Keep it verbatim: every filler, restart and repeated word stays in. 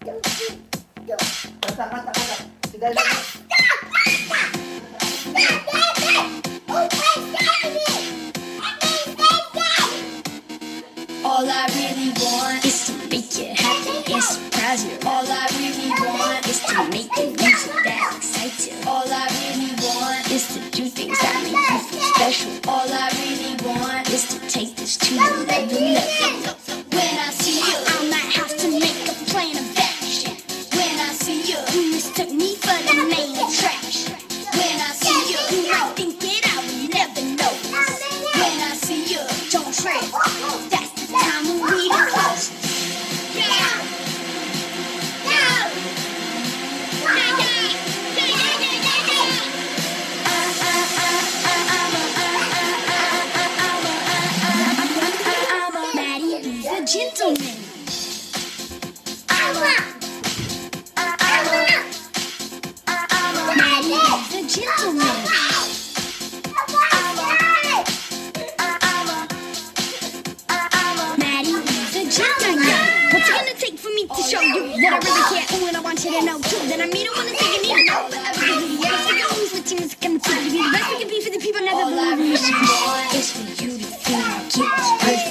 Kata, kata, kata. Tidak ada. All I really want is to make you happy and surprise you. All I really want is to make the music that excites you. All I really want is to do things that make you feel special. All I really want is to take this to the level level. When I see you, I might have to make a plan of action. When I see you, you mistook me for the main attraction. When I see you, you might think that I would never notice. When I see you, don't trip. That's the time when we the closest. Yeah. Yeah. Yeah, yeah. Yeah, yeah, yeah, yeah, yeah. Uh, uh, uh, uh, I'm a, uh, uh, uh, uh, I'm a, uh, uh, I'm a Maddie, he's a gentleman. I'm a, uh, I'm a, uh, I'm a Maddie, he's a gentleman. I'm a, uh, I'm a, uh, I'm a Maddie, he's a gentleman. What's it gonna take for me to show you that I really care? Oh, and I want you to know too that I mean I wanna take a need to know forever. Yes, I can lose with you, it's gonna be the best we can be for the people never believe. All I really want is for you to feel like it was perfect.